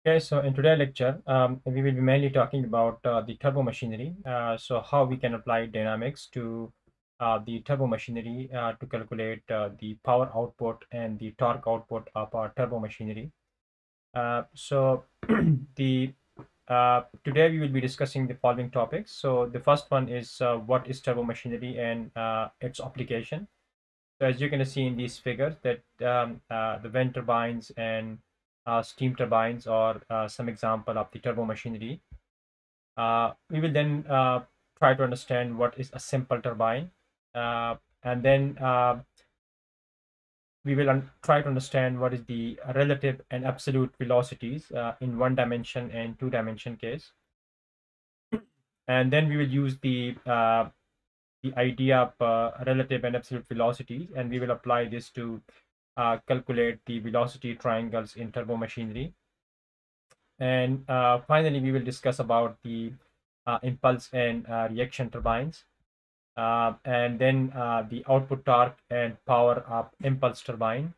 Okay, so in today's lecture, we will be mainly talking about the turbo machinery. So how we can apply dynamics to the turbo machinery to calculate the power output and the torque output of our turbo machinery. So the today we will be discussing the following topics. So the first one is what is turbo machinery and its application. So as you can see in these figures that the wind turbines and steam turbines are some example of the turbo machinery. We will then try to understand what is a simple turbine, and then we will try to understand what is the relative and absolute velocities in one dimension and two dimension case. And then we will use the idea of relative and absolute velocities, and we will apply this to calculate the velocity triangles in turbo machinery. And finally, we will discuss about the impulse and reaction turbines, and then the output torque and power of impulse turbine.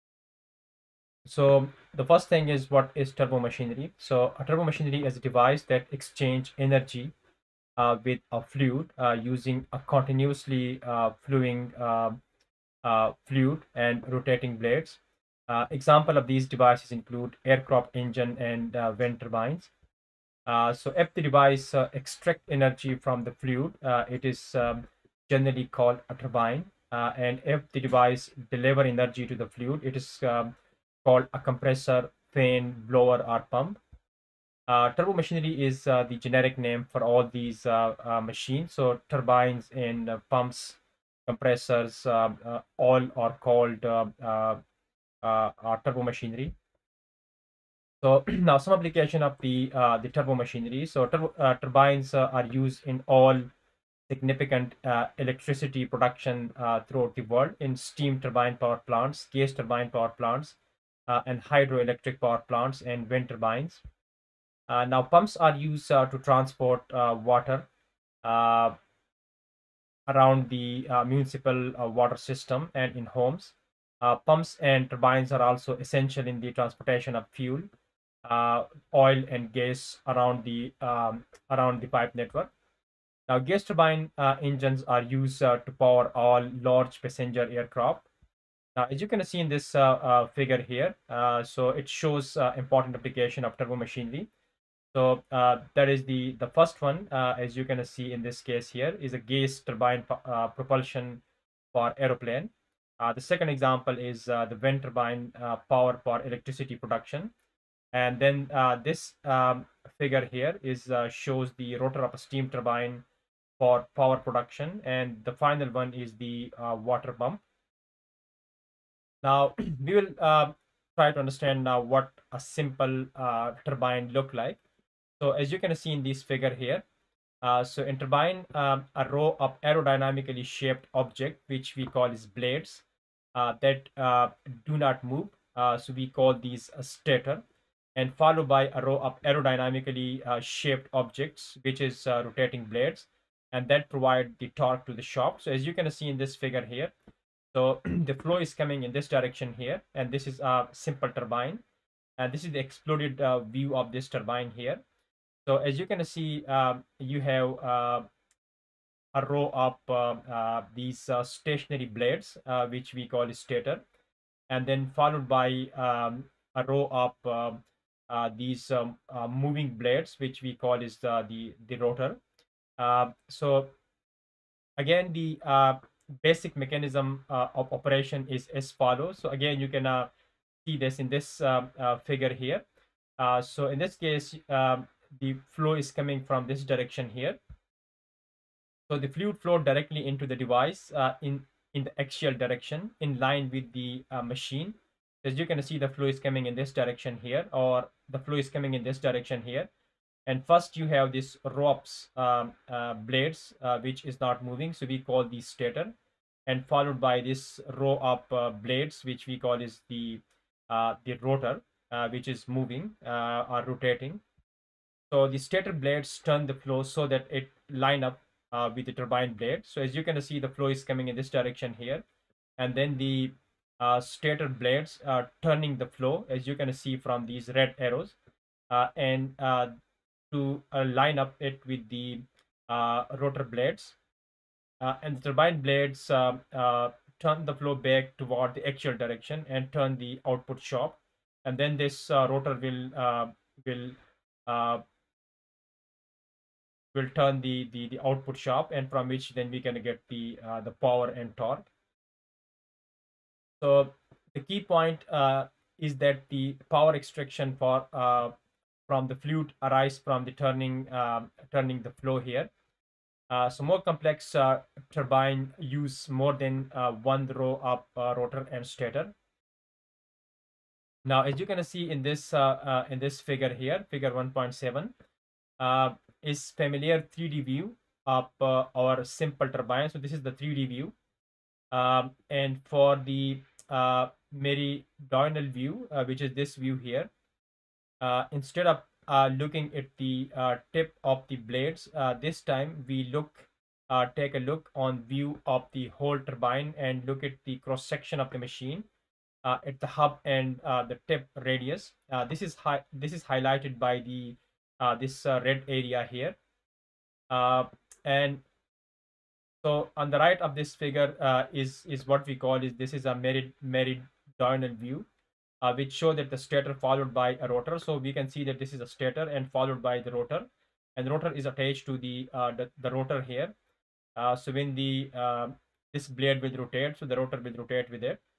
So the first thing is, what is turbo machinery? So a turbo machinery is a device that exchange energy with a fluid using a continuously flowing fluid and rotating blades. Example of these devices include aircraft engine and wind turbines. So if the device extract energy from the fluid, it is generally called a turbine. And if the device deliver energy to the fluid, it is called a compressor, fan, blower, or pump. Turbo machinery is the generic name for all these machines. So turbines and pumps, compressors, all are called turbo machinery. So now some application of the turbo machinery. So turbines are used in all significant electricity production throughout the world in steam turbine power plants, gas turbine power plants, and hydroelectric power plants and wind turbines. Now pumps are used to transport water uh, around the municipal water system and in homes. Pumps and turbines are also essential in the transportation of fuel, oil and gas around the pipe network. Now, gas turbine engines are used to power all large passenger aircraft. Now, as you can see in this figure here, so it shows important application of turbo machinery. So that is the first one. As you can see in this case here is a gas turbine propulsion for aeroplane. The second example is the wind turbine power for electricity production. And then this figure here is shows the rotor of a steam turbine for power production, and the final one is the water pump. Now we will try to understand now what a simple turbine look like. So as you can see in this figure here, so in turbine, a row of aerodynamically shaped object which we call is blades that do not move. So we call these a stator, and followed by a row of aerodynamically shaped objects which is rotating blades, and that provide the torque to the shaft. So as you can see in this figure here, so the flow is coming in this direction here, and this is a simple turbine, and this is the exploded view of this turbine here. So as you can see, you have a row of these stationary blades, which we call stator, and then followed by a row of these moving blades, which we call is the rotor. So again, the basic mechanism of operation is as follows. So again, you can see this in this figure here. So in this case, the flow is coming from this direction here. So the fluid flow directly into the device in the axial direction in line with the machine. As you can see, the flow is coming in this direction here, or the flow is coming in this direction here. And first you have this ropes blades which is not moving, so we call the stator, and followed by this row of blades which we call is the rotor, which is moving or rotating. So the stator blades turn the flow so that it line up with the turbine blade. So as you can see, the flow is coming in this direction here, and then the stator blades are turning the flow, as you can see from these red arrows. and to line up it with the rotor blades, and the turbine blades turn the flow back toward the actual direction and turn the output shaft, and then this rotor will uh, will turn the output shaft, and from which then we can get the power and torque. So the key point is that the power extraction for from the fluid arise from the turning the flow here. So more complex turbine use more than one row of rotor and stator. Now, as you can see in this figure here, figure 1.7, is familiar 3D view of our simple turbine. So this is the 3D view, and for the meridional view, which is this view here, instead of looking at the tip of the blades, this time we take a look on view of the whole turbine and look at the cross section of the machine at the hub and the tip radius. This is highlighted by the this red area here, and so on the right of this figure is what we call is this is a meridional view, which show that the stator followed by a rotor. So we can see that this is a stator and followed by the rotor, and the rotor is attached to the rotor here. So when the this blade will rotate, so the rotor will rotate with it.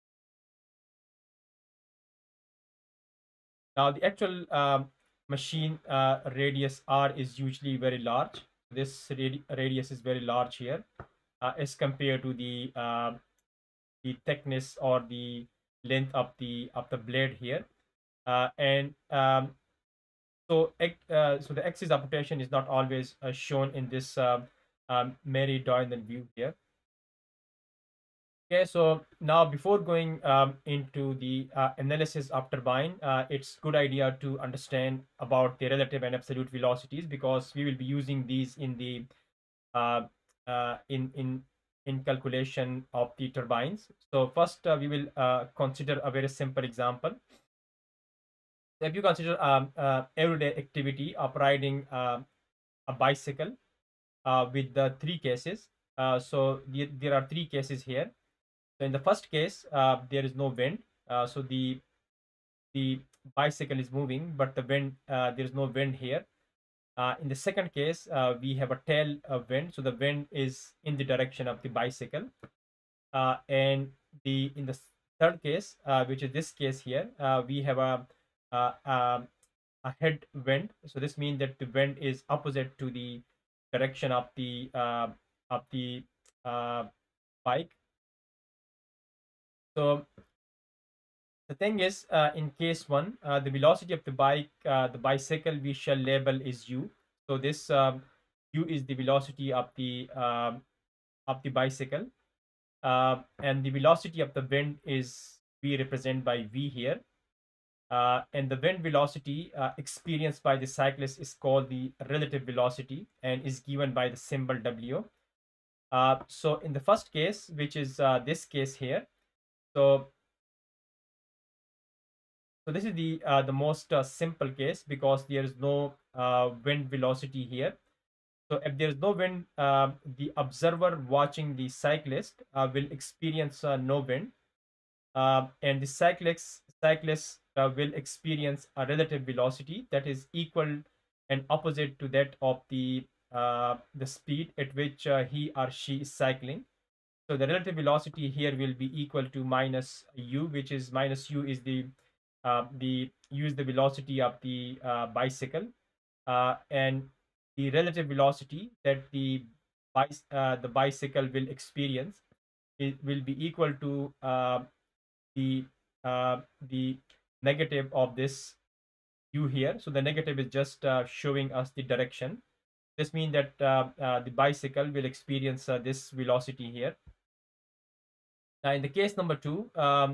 Now the actual machine radius R is usually very large. This radius is very large here as compared to the thickness or the length of the blade here, and so the axis of rotation is not always shown in this meridional view here. Okay, so now before going into the analysis of turbine, it's good idea to understand about the relative and absolute velocities, because we will be using these in the uh, in calculation of the turbines. So first we will consider a very simple example. If you consider everyday activity of riding a bicycle with the three cases, so there are three cases here. So in the first case, there is no wind, so the bicycle is moving, but the wind there is no wind here. In the second case, we have a tail of wind, so the wind is in the direction of the bicycle. And in the third case, which is this case here, we have a head wind. So this means that the wind is opposite to the direction of the bike. So the thing is, in case one, the velocity of the bicycle we shall label is u. So this u is the velocity of the bicycle, and the velocity of the wind is we represent by v here, and the wind velocity experienced by the cyclist is called the relative velocity and is given by the symbol w. So in the first case, which is this case here, so this is the most simple case, because there is no wind velocity here. So if there is no wind, the observer watching the cyclist will experience no wind, and the cyclist will experience a relative velocity that is equal and opposite to that of the speed at which he or she is cycling. So the relative velocity here will be equal to minus u, which is minus u is the use the velocity of the bicycle, and the relative velocity that the bicycle will experience will be equal to the negative of this u here. So the negative is just showing us the direction. This means that the bicycle will experience this velocity here. Now in the case number 2,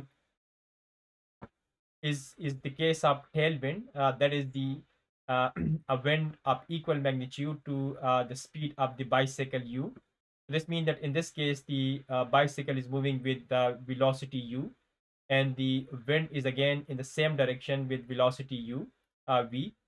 is the case of tailwind, that is the a wind of equal magnitude to the speed of the bicycle u. This means that in this case the bicycle is moving with the velocity u, and the wind is again in the same direction with velocity u v.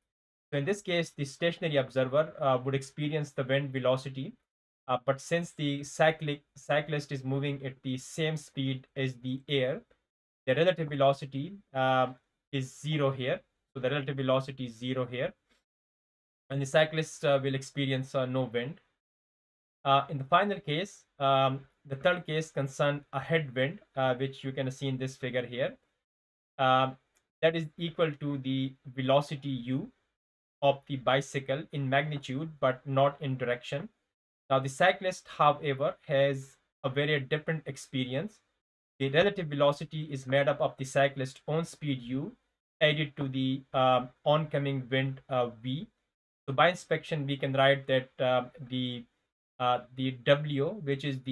So in this case, the stationary observer would experience the wind velocity, but since the cyclist is moving at the same speed as the air, the relative velocity is zero here. So the relative velocity is zero here, and the cyclist will experience no wind. In the final case, the third case concern a headwind, which you can see in this figure here. Um, that is equal to the velocity u of the bicycle in magnitude, but not in direction. Now, the cyclist, however, has a very different experience. The relative velocity is made up of the cyclist's own speed u added to the oncoming wind v. So by inspection, we can write that the w, which is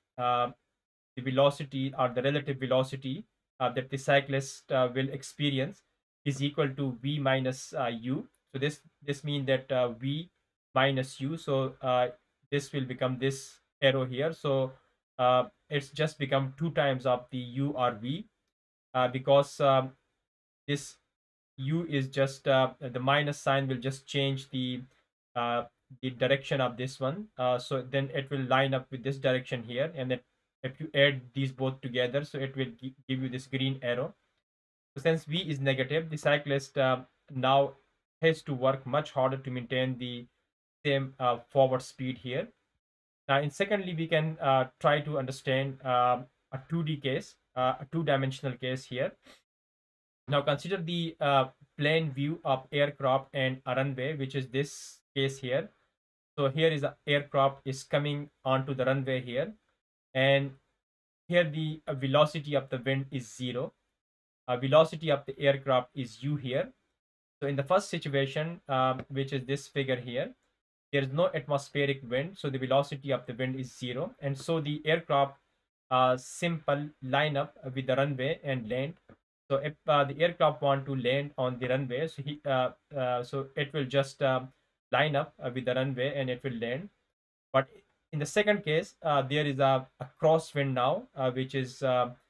the velocity or the relative velocity that the cyclist will experience, is equal to v minus u. So this means that v minus u. So this will become this arrow here. So it's just become 2 times of the u or v because this u is just the minus sign will just change uh, the direction of this one. So then it will line up with this direction here, and then if you add these both together, so it will give you this green arrow. So since v is negative, the cyclist now has to work much harder to maintain the same forward speed here. Now, in secondly, we can try to understand a 2D case, a two-dimensional case here. Now, consider the plane view of aircraft and a runway, which is this case here. So here is the aircraft is coming onto the runway here, and here the velocity of the wind is zero. Velocity of the aircraft is u here. So in the first situation, which is this figure here, there is no atmospheric wind, so the velocity of the wind is zero, and so the aircraft simple line up with the runway and land. So if the aircraft want to land on the runway, so it will just line up with the runway and it will land. But in the second case, there is a crosswind now, which is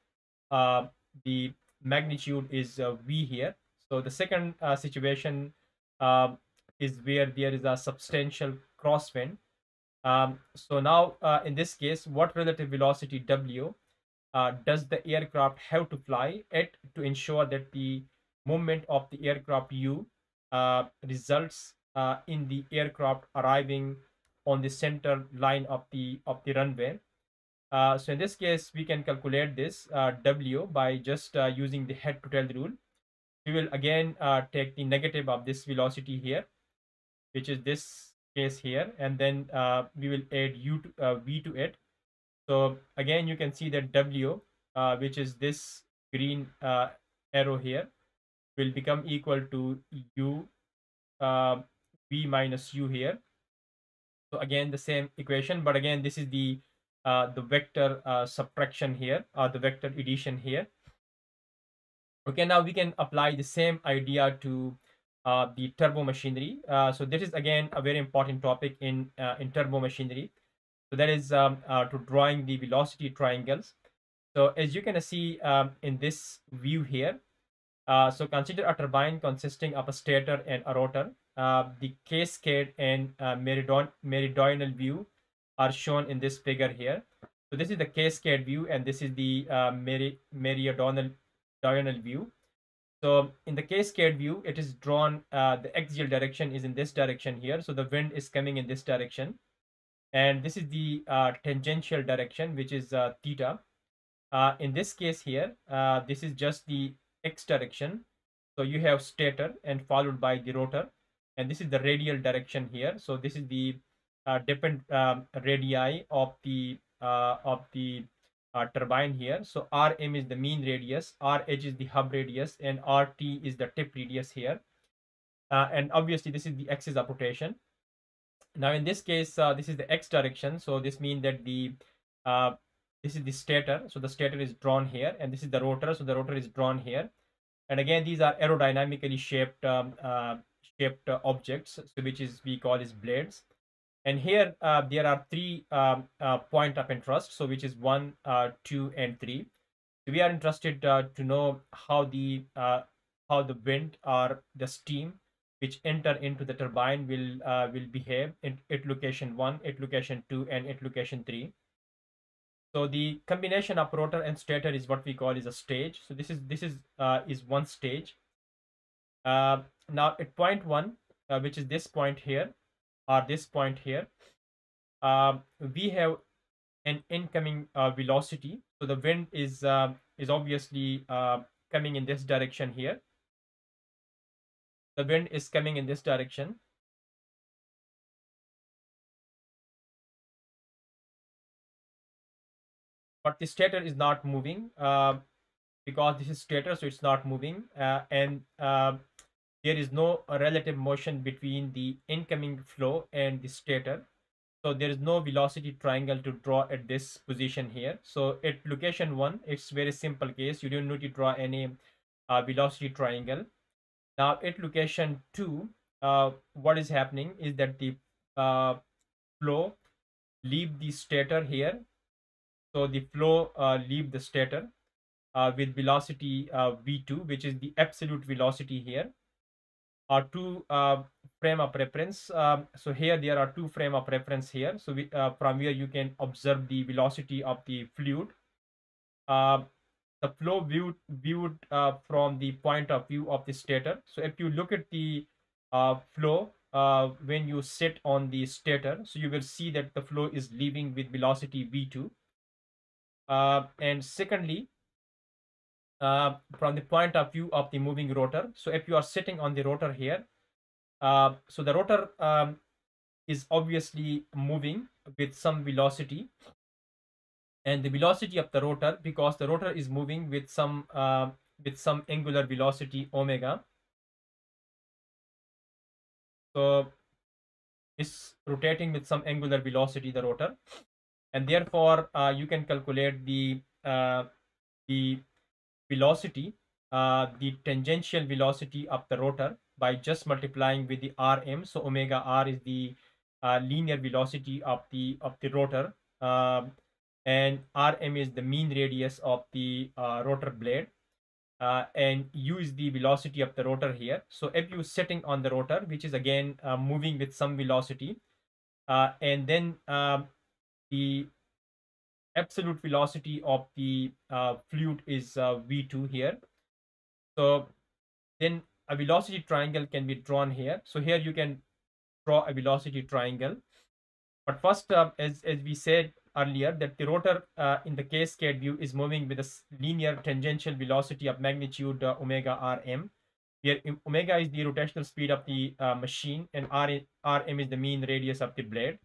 the magnitude is v here. So the second situation is where there is a substantial crosswind. So now in this case, what relative velocity w does the aircraft have to fly at to ensure that the movement of the aircraft u results in the aircraft arriving on the center line of the runway? So in this case, we can calculate this w by just using the head to tail rule. We will again take the negative of this velocity here, which is this case here, and then we will add v to it. So again, you can see that w, which is this green arrow here, will become equal to u v minus u here. So again, the same equation, but again, this is the vector subtraction here, or the vector addition here. Okay, now we can apply the same idea to the turbo machinery. So this is again a very important topic in turbo machinery. So that is to drawing the velocity triangles. So as you can see in this view here, so consider a turbine consisting of a stator and a rotor. The cascade and meridional view are shown in this figure here. So this is the cascade view, and this is the meridional view. So in the cascade view, it is drawn, the axial direction is in this direction here. So the wind is coming in this direction. And this is the tangential direction, which is theta. In this case here, this is just the x direction. So you have stator and followed by the rotor. And this is the radial direction here. So this is the different radii of the turbine here. So Rm is the mean radius, Rh is the hub radius, and Rt is the tip radius here. And obviously, this is the axis of rotation. Now, in this case, this is the x direction. So this means that this is the stator. So the stator is drawn here, and this is the rotor. So the rotor is drawn here. And again, these are aerodynamically shaped objects, so which is we call as blades. And here there are 3 point of interest, so which is 1, 2, and 3. So we are interested to know how the wind or the steam which enter into the turbine will behave at location 1, at location 2, and at location 3. So the combination of rotor and stator is what we call is a stage. So this is one stage. Now at point 1, which is this point here or this point here, we have an incoming velocity. So the wind is obviously coming in this direction here. The wind is coming in this direction. But the stator is not moving because this is stator, so it's not moving. And there is no relative motion between the incoming flow and the stator. So there is no velocity triangle to draw at this position here. So at location 1, it's very simple case. You don't need to draw any velocity triangle. Now at location 2, what is happening is that the flow leave the stator here. So the flow leave the stator with velocity v2, which is the absolute velocity here. Are two frame of reference. So here there are two frame of reference here. So from where you can observe the velocity of the fluid. The flow viewed from the point of view of the stator. So if you look at the flow when you sit on the stator, so you will see that the flow is leaving with velocity v2. And secondly, from the point of view of the moving rotor, so if you are sitting on the rotor here, so the rotor is obviously moving with some velocity, and the velocity of the rotor, because the rotor is moving with some angular velocity omega, so it's rotating with some angular velocity, the rotor, and therefore you can calculate the velocity, the tangential velocity of the rotor by just multiplying with the Rm. So omega r is the linear velocity of the rotor, and Rm is the mean radius of the rotor blade, and u is the velocity of the rotor here. So if you sitting on the rotor, which is again moving with some velocity, and then the absolute velocity of the fluid is v2 here. So then a velocity triangle can be drawn here. So here you can draw a velocity triangle. But first, as we said earlier, that the rotor in the cascade view is moving with a linear tangential velocity of magnitude omega rm, where omega is the rotational speed of the machine, and rm is the mean radius of the blade.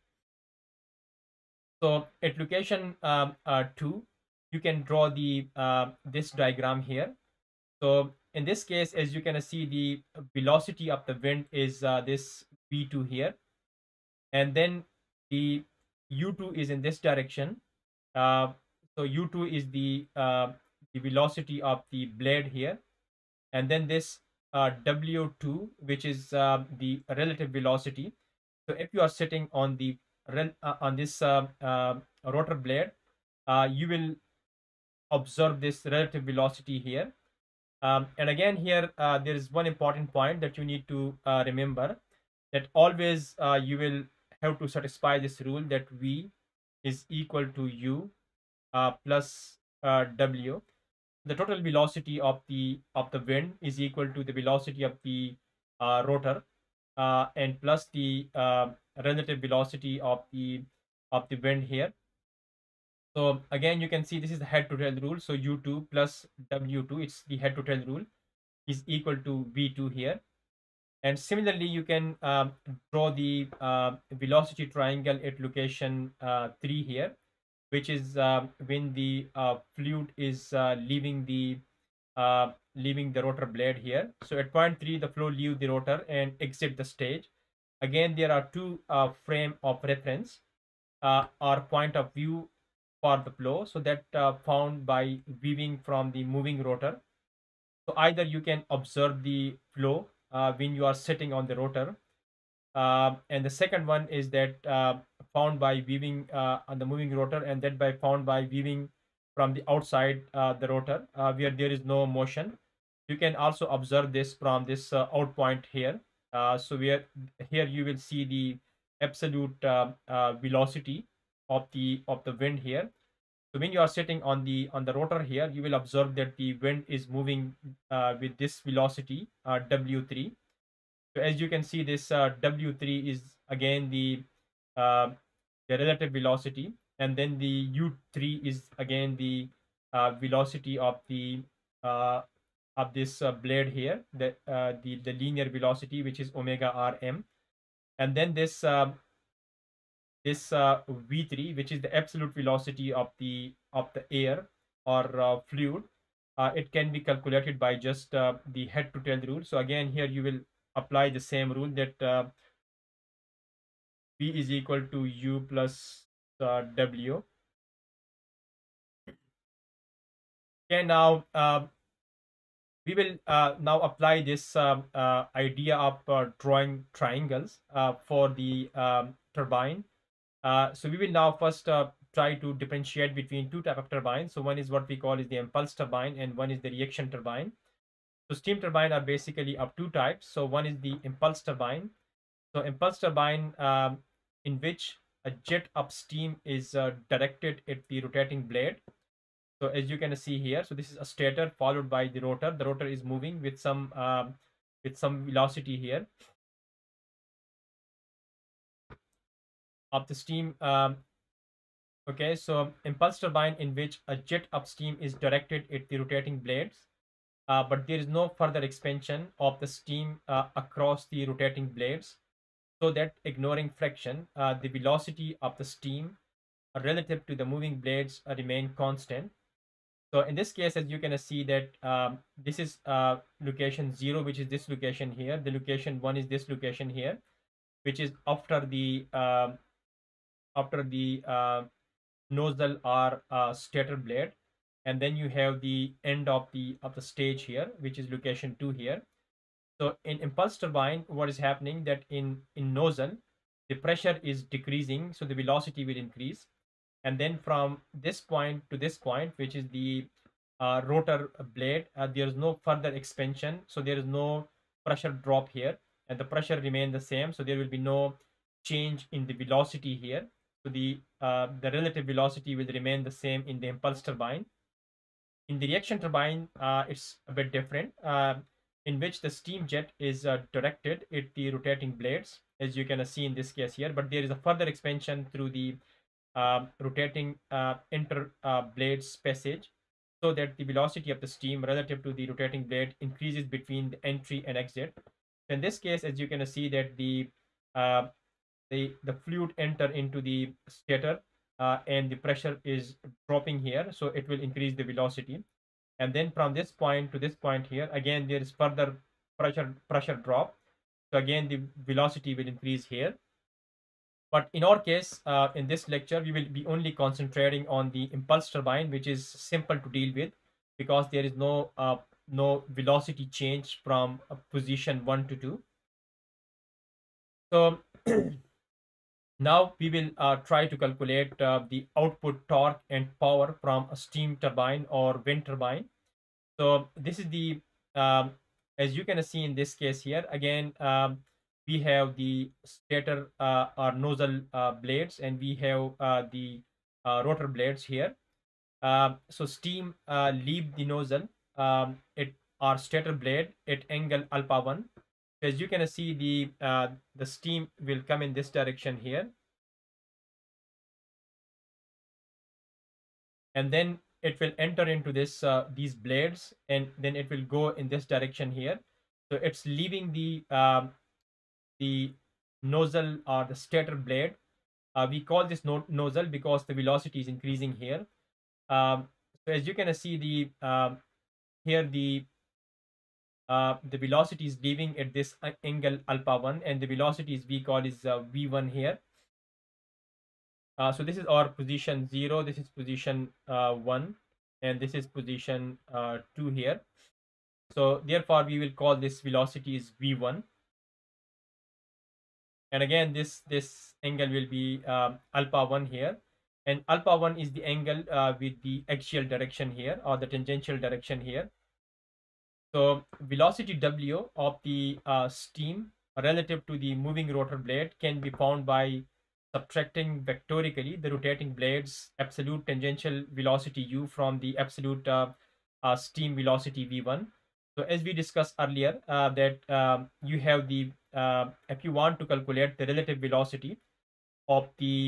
So at location 2, you can draw the this diagram here. So in this case, as you can see, the velocity of the wind is this v2 here, and then the u2 is in this direction. So u2 is the velocity of the blade here, and then this w2, which is the relative velocity. So if you are sitting on the on this rotor blade, you will observe this relative velocity here. And again here there is one important point that you need to remember, that always you will have to satisfy this rule that v is equal to u plus w. The total velocity of the wind is equal to the velocity of the rotor and plus the relative velocity of the wind here. So again, you can see this is the head to tail rule. So u2 plus w2, it's the head to tail rule, is equal to v2 here. And similarly, you can draw the velocity triangle at location 3 here, which is when the fluid is leaving the rotor blade here. So at point 3, the flow leave the rotor and exit the stage. Again, there are two frame of reference or point of view for the flow, so that found by viewing from the moving rotor. So either you can observe the flow when you are sitting on the rotor, and the second one is that found by viewing on the moving rotor, and that by found by viewing from the outside the rotor where there is no motion. You can also observe this from this out point here. So here you will see the absolute velocity of the wind here. So when you are sitting on the rotor here, you will observe that the wind is moving with this velocity W3. So as you can see, this W3 is again uh, the relative velocity, and then the U3 is again the velocity uh, of this blade here, the linear velocity, which is omega rm, and then this V3, which is the absolute velocity of the air or fluid. It can be calculated by just the head to tail rule. So again, here you will apply the same rule that V is equal to U plus W. Okay, now we will now apply this idea of drawing triangles for the turbine. So we will now first try to differentiate between two type of turbines. So one is what we call is the impulse turbine, and one is the reaction turbine. So steam turbine are basically of two types. So one is the impulse turbine. So impulse turbine in which a jet of steam is directed at the rotating blade. So as you can see here, so this is a stator followed by the rotor. The rotor is moving with some velocity here of the steam. Okay, so impulse turbine in which a jet of steam is directed at the rotating blades, but there is no further expansion of the steam across the rotating blades, so that ignoring friction, the velocity of the steam relative to the moving blades remain constant. So in this case, as you can see that this is location 0, which is this location here. The location 1 is this location here, which is after the nozzle or stator blade, and then you have the end of the stage here, which is location 2 here. So in impulse turbine, what is happening that in nozzle, the pressure is decreasing, so the velocity will increase, and then from this point to this point, which is the rotor blade, there is no further expansion, so there is no pressure drop here, and the pressure remain the same, so there will be no change in the velocity here. So the relative velocity will remain the same in the impulse turbine. In the reaction turbine, it's a bit different, in which the steam jet is directed at the rotating blades, as you can see in this case here, but there is a further expansion through the rotating inter blades passage, so that the velocity of the steam relative to the rotating blade increases between the entry and exit. So in this case, as you can see that uh, the fluid enter into the stator, and the pressure is dropping here, so it will increase the velocity, and then from this point to this point here, again there is further pressure drop, so again the velocity will increase here. But in our case, in this lecture, we will be only concentrating on the impulse turbine, which is simple to deal with because there is no velocity change from position 1 to 2. So now we will try to calculate the output torque and power from a steam turbine or wind turbine. So this is the as you can see in this case here, again we have the stator or nozzle blades, and we have the rotor blades here. So steam leave the nozzle at our stator blade at angle alpha 1. So as you can see, the steam will come in this direction here, and then it will enter into this these blades, and then it will go in this direction here. So it's leaving the nozzle or the stator blade. We call this nozzle because the velocity is increasing here. So as you can see, here the velocity is leaving at this angle alpha 1, and the velocity is we call is v1 here. So this is our position 0, this is position 1, and this is position 2 here. So therefore we will call this velocity is v1, and again this angle will be alpha 1 here, and alpha 1 is the angle with the axial direction here or the tangential direction here. So velocity w of the steam relative to the moving rotor blade can be found by subtracting vectorically the rotating blade's absolute tangential velocity u from the absolute steam velocity v1. So as we discussed earlier, that you have the if you want to calculate the relative velocity of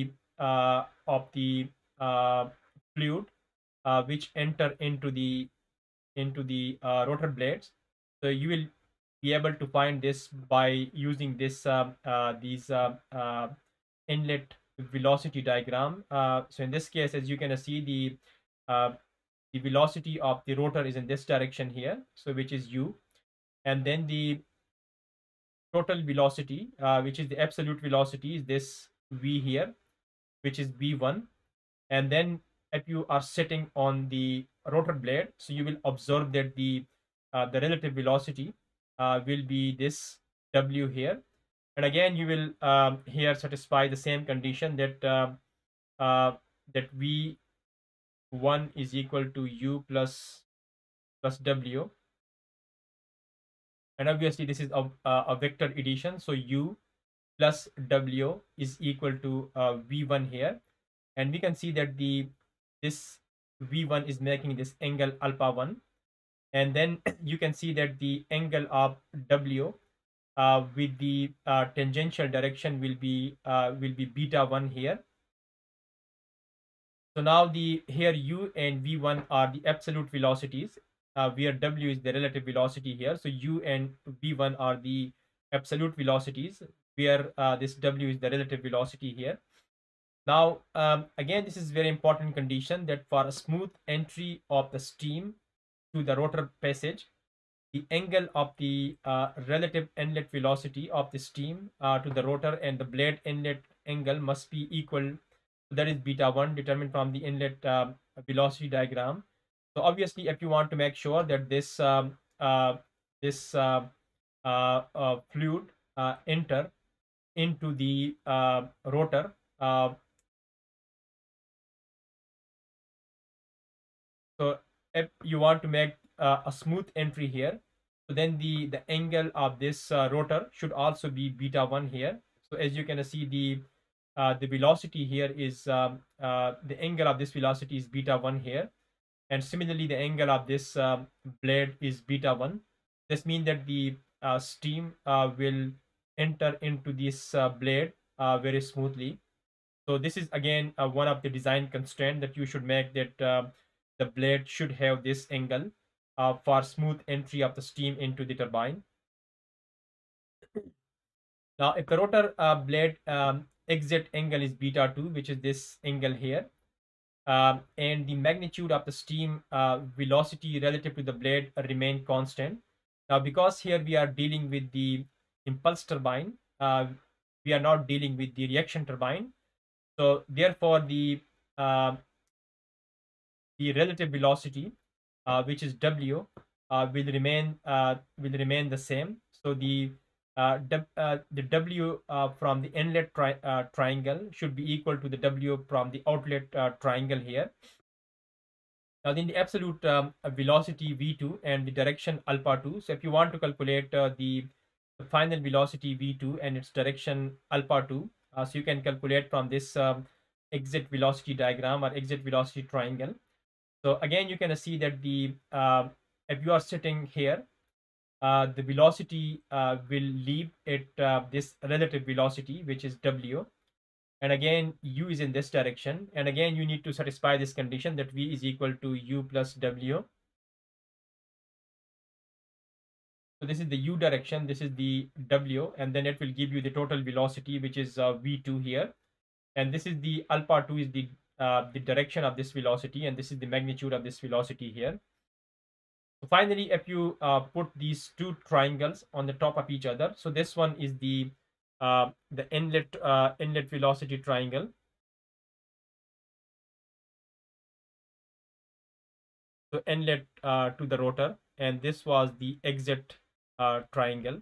the uh, fluid which enter into the rotor blades, so you will be able to find this by using this these inlet velocity diagram. So in this case, as you can see, the velocity of the rotor is in this direction here, so which is u, and then the total velocity, which is the absolute velocity, is this v here, which is v1. And then if you are sitting on the rotor blade, so you will observe that the relative velocity will be this w here. And again, you will here satisfy the same condition that that v1 is equal to u plus w. And obviously this is a vector addition, so u plus w is equal to v1 here. And we can see that this v1 is making this angle alpha 1, and then you can see that the angle of w with the tangential direction will be beta 1 here. So now here u and v1 are the absolute velocities, where w is the relative velocity here. So u and v1 are the absolute velocities, where this w is the relative velocity here. Now, again, this is very important condition that for a smooth entry of the steam to the rotor passage, the angle of the relative inlet velocity of the steam to the rotor and the blade inlet angle must be equal. That is beta 1, determined from the inlet velocity diagram. So obviously, if you want to make sure that this fluid enter into the rotor, so if you want to make a smooth entry here, so then the angle of this rotor should also be beta 1 here. So as you can see, the velocity here is the angle of this velocity is beta 1 here, and similarly the angle of this blade is beta 1. This means that the steam will enter into this blade very smoothly. So this is again one of the design constraint that you should make, that the blade should have this angle for smooth entry of the steam into the turbine. Now, if the rotor blade exit angle is beta 2, which is this angle here, and the magnitude of the steam velocity relative to the blade remain constant. Now, because here we are dealing with the impulse turbine, we are not dealing with the reaction turbine. So therefore, uh, the relative velocity, which is w, will remain the same. So the w from the inlet triangle should be equal to the w from the outlet triangle here. Now, then the absolute velocity v2 and the direction alpha 2. So if you want to calculate the final velocity v2 and its direction alpha 2, so you can calculate from this exit velocity diagram or exit velocity triangle. So again, you can see that the if you are sitting here, the velocity will leave at this relative velocity, which is w, and again u is in this direction, and again you need to satisfy this condition that v is equal to u plus w. So this is the u direction, this is the w, and then it will give you the total velocity, which is v2 here, and this is the alpha 2 is the direction of this velocity, and this is the magnitude of this velocity here. So finally, if you put these two triangles on the top of each other, so this one is the inlet velocity triangle. So inlet to the rotor, and this was the exit triangle.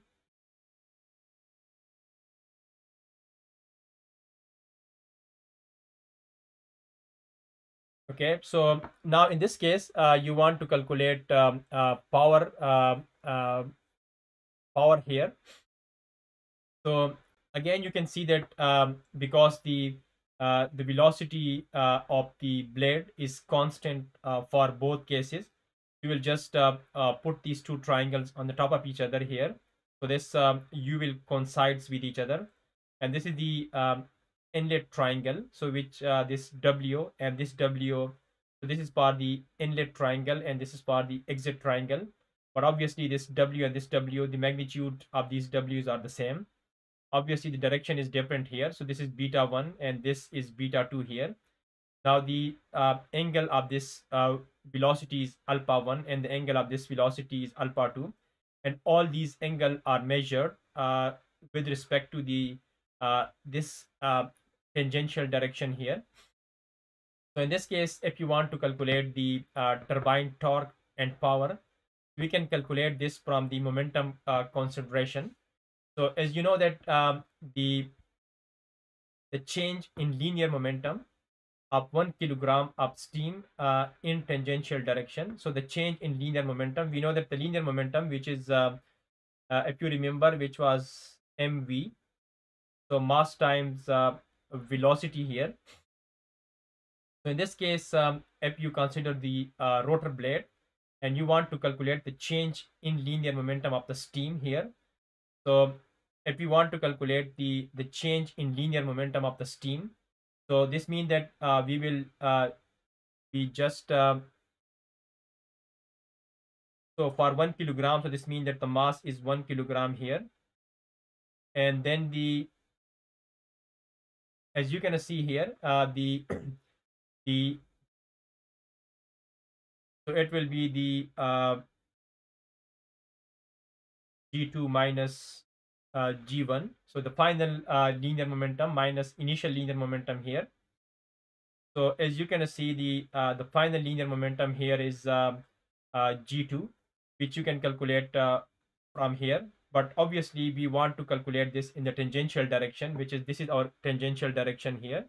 Okay, so now in this case, you want to calculate power here. So again, you can see that because the velocity of the blade is constant for both cases, you will just put these two triangles on the top of each other here. So this U will coincides with each other, and this is the inlet triangle. So which this W and this W. So this is for the inlet triangle, and this is for the exit triangle. But obviously, this W and this W, the magnitude of these W's are the same. Obviously the direction is different here, so this is beta 1 and this is beta 2 here. Now the angle of this velocity is alpha 1 and the angle of this velocity is alpha 2, and all these angles are measured with respect to the this tangential direction here. So in this case, if you want to calculate the turbine torque and power, we can calculate this from the momentum consideration. So as you know that the change in linear momentum of 1 kilogram of steam in tangential direction. So the change in linear momentum, we know that the linear momentum, which is, if you remember, which was mv, so mass times velocity here. So in this case, if you consider the rotor blade and you want to calculate the change in linear momentum of the steam here, so if we want to calculate the change in linear momentum of the steam, so this means that we will be just so for 1 kilogram, so this means that the mass is 1 kilogram here, and then the, as you can see here, the so it will be the g2 minus g1, so the final linear momentum minus initial linear momentum here. So as you can see, the final linear momentum here is g2, which you can calculate from here. But obviously, we want to calculate this in the tangential direction, which is, this is our tangential direction here.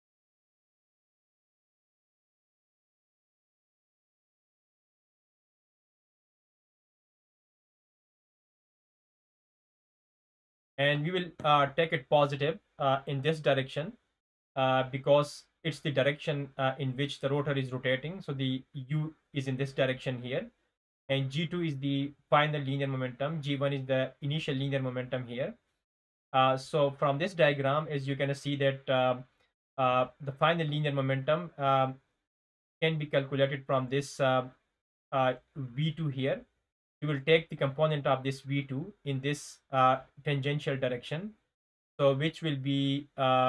And we will take it positive in this direction because it's the direction in which the rotor is rotating. So the U is in this direction here, and g2 is the final linear momentum, g1 is the initial linear momentum here. So from this diagram, as you can see that the final linear momentum can be calculated from this v2 here. You will take the component of this v2 in this tangential direction, so which will be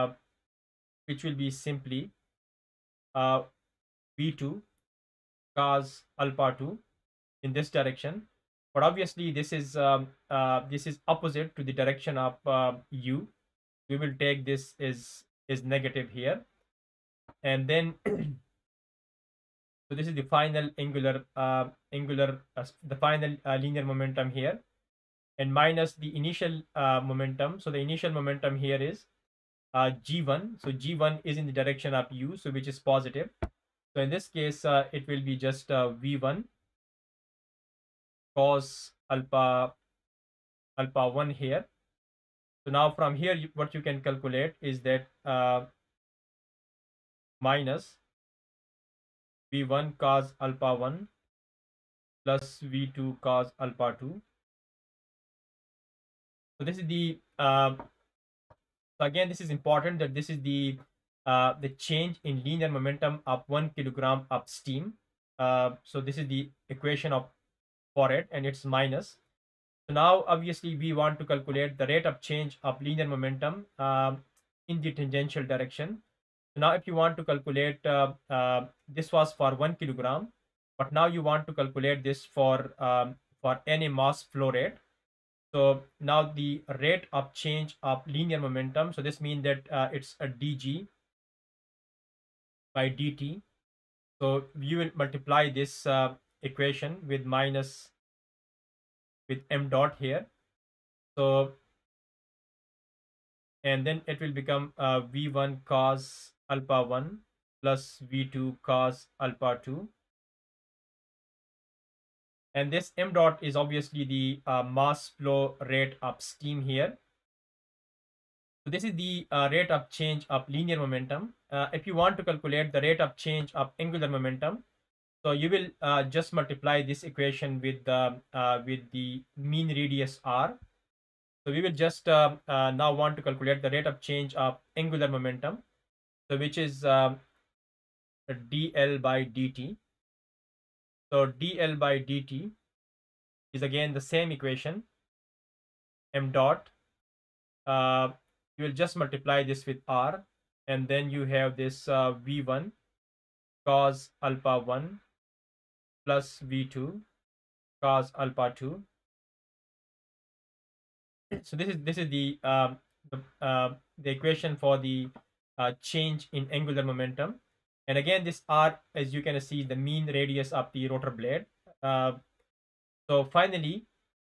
simply v2 cos alpha 2 in this direction. But obviously this is opposite to the direction of u. We will take this is negative here, and then so this is the final the final linear momentum here, and minus the initial momentum. So the initial momentum here is g1. So g1 is in the direction of u, so which is positive. So in this case, it will be just v1 cos alpha 1 here. So now from here, what you can calculate is that minus v1 cos alpha 1 plus v2 cos alpha 2. So this is the so again, this is important that this is the change in linear momentum of 1 kilogram of steam. So this is the equation of for it, and it's minus. So now obviously we want to calculate the rate of change of linear momentum in the tangential direction. So now if you want to calculate this was for 1 kilogram, but now you want to calculate this for any mass flow rate. So now the rate of change of linear momentum, so this means that it's a dg by dt. So you will multiply this equation with minus with m dot here. So and then it will become v1 cos alpha 1 plus v2 cos alpha 2. And this m dot is obviously the mass flow rate of steam here. So this is the rate of change of linear momentum. If you want to calculate the rate of change of angular momentum, so you will just multiply this equation with the mean radius r. So we will just now want to calculate the rate of change of angular momentum, so which is dl by dt. So dl by dt is again the same equation, m dot. Uh, you will just multiply this with r, and then you have this v1 cos alpha 1 plus v2 cos alpha 2. So this is the equation for the change in angular momentum. And again, this r, as you can see, the mean radius of the rotor blade. So finally,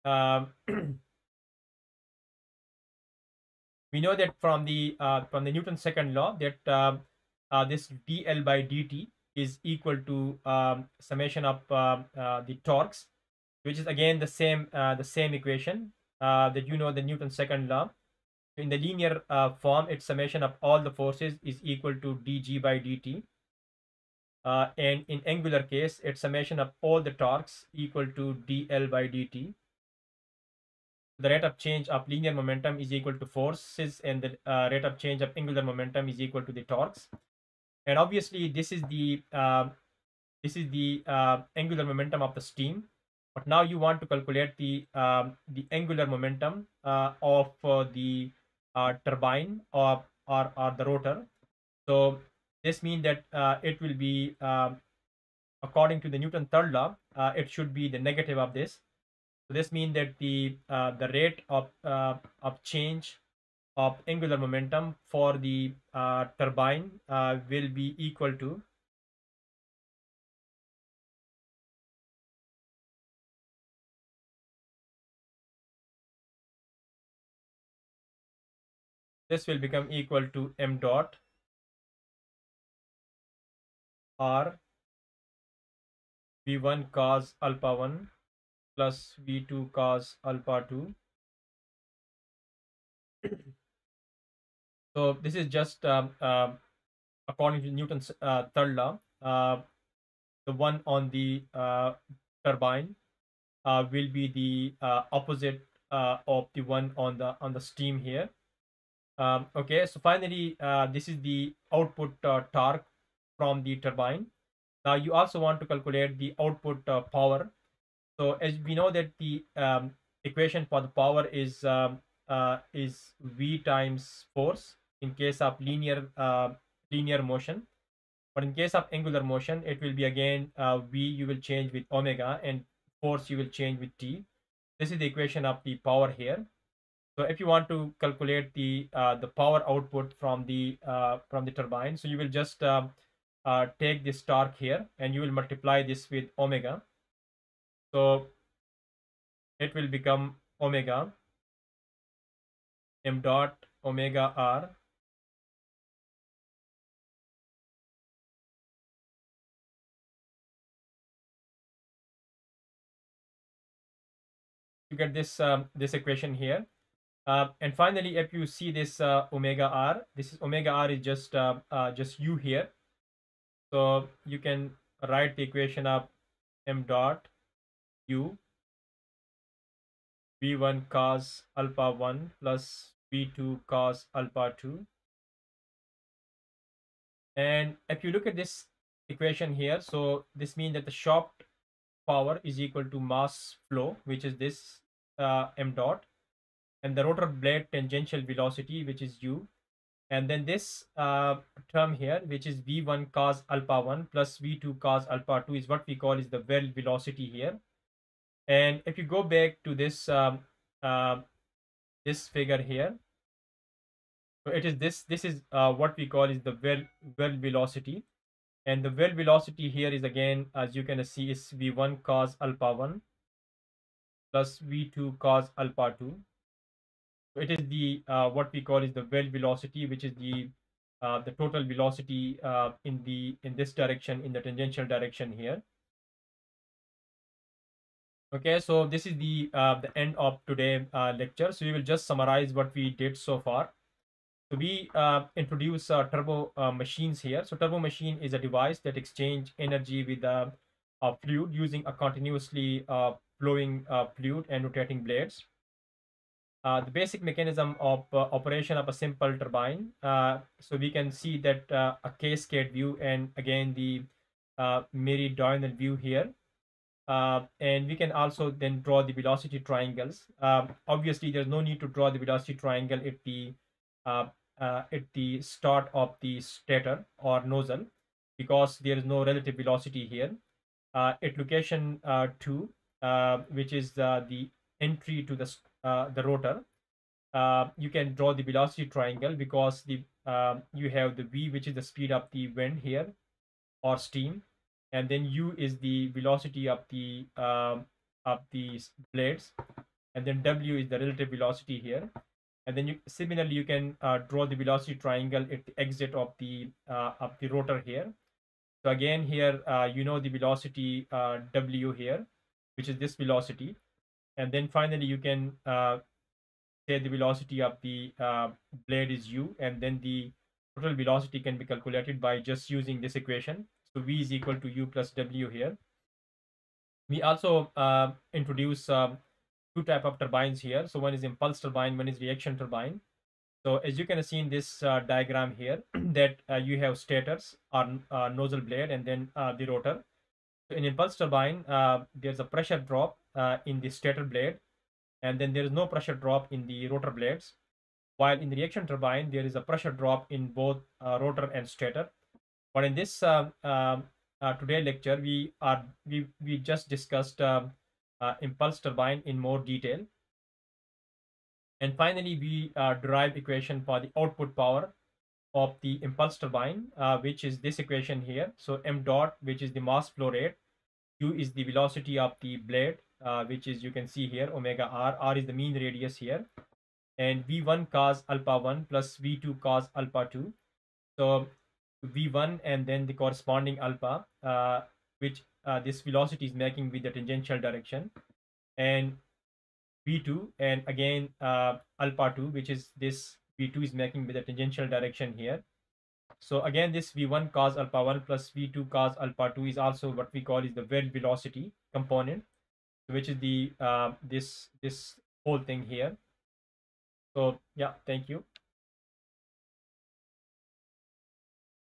we know that from the Newton's second law that this dl by dt is equal to summation of the torques, which is again the same equation that you know the Newton's second law. In the linear form, its summation of all the forces is equal to dg by dt. And in angular case, its summation of all the torques equal to dl by dt. The rate of change of linear momentum is equal to forces, and the rate of change of angular momentum is equal to the torques. And obviously, this is the angular momentum of the steam. But now you want to calculate the angular momentum of the turbine or the rotor. So this means that it will be according to the Newton third law, it should be the negative of this. So this means that the rate of change of angular momentum for the turbine will be equal to this will become equal to m dot r v1 cos alpha 1 plus v2 cos alpha 2. So this is just according to Newton's third law. The one on the turbine will be the opposite of the one on the steam here. Okay, so finally, this is the output torque from the turbine. Now you also want to calculate the output power. So as we know that the equation for the power is V times force in case of linear motion. But in case of angular motion, it will be again V you will change with omega, and force you will change with T. This is the equation of the power here. So if you want to calculate the power output from the turbine, so you will just take this torque here and you will multiply this with omega. So it will become omega m dot omega r you get this equation here. And finally, if you see this omega r, this is omega r is just u here. So you can write the equation of m dot u v1 cos alpha 1 plus v2 cos alpha 2. And if you look at this equation here, so this means that the shaft power is equal to mass flow, which is this m dot, and the rotor blade tangential velocity, which is u, and then this term here, which is v1 cos alpha 1 plus v2 cos alpha 2, is what we call is the well velocity here. And if you go back to this figure here, so it is this is what we call is the well velocity. And the well velocity here is again, as you can see, is v1 cos alpha 1 plus v2 cos alpha 2. So it is the what we call is the well velocity, which is the total velocity in this direction, in the tangential direction here. Okay, so this is the end of today lecture. So we will just summarize what we did so far. So we introduce turbo machines here. So turbo machine is a device that exchange energy with a fluid using a continuously flowing fluid and rotating blades. The basic mechanism of operation of a simple turbine. So we can see that a cascade view and again the meridional view here. And we can also then draw the velocity triangles. Obviously, there's no need to draw the velocity triangle uh, at the start of the stator or nozzle because there is no relative velocity here. At location 2, which is the entry to the rotor, you can draw the velocity triangle because the you have the v, which is the speed of the wind here or steam, and then u is the velocity of the blades, and then w is the relative velocity here. And then similarly you can draw the velocity triangle at the exit of the rotor here. So again here you know the velocity w here, which is this velocity, and then finally you can say the velocity of the blade is u, and then the total velocity can be calculated by just using this equation. So v is equal to u plus w here. We also introduce two type of turbines here. So one is impulse turbine, one is reaction turbine. So as you can see in this diagram here, that you have stators or nozzle blade and then the rotor. So in impulse turbine, there's a pressure drop in the stator blade, and then there is no pressure drop in the rotor blades. While in the reaction turbine, there is a pressure drop in both rotor and stator. But in this today lecture, we just discussed impulse turbine in more detail. And finally, we derive equation for the output power of the impulse turbine, which is this equation here. So m dot, which is the mass flow rate, u is the velocity of the blade, which is you can see here omega r. R is the mean radius here, and v1 cos alpha 1 plus v2 cos alpha 2. So v1 and then the corresponding alpha, which this velocity is making with the tangential direction, and v2 and again alpha 2, which is this v2 is making with the tangential direction here. So again this v1 cos alpha 1 plus v2 cos alpha 2 is also what we call is the well velocity component, which is the this whole thing here. So yeah, thank you.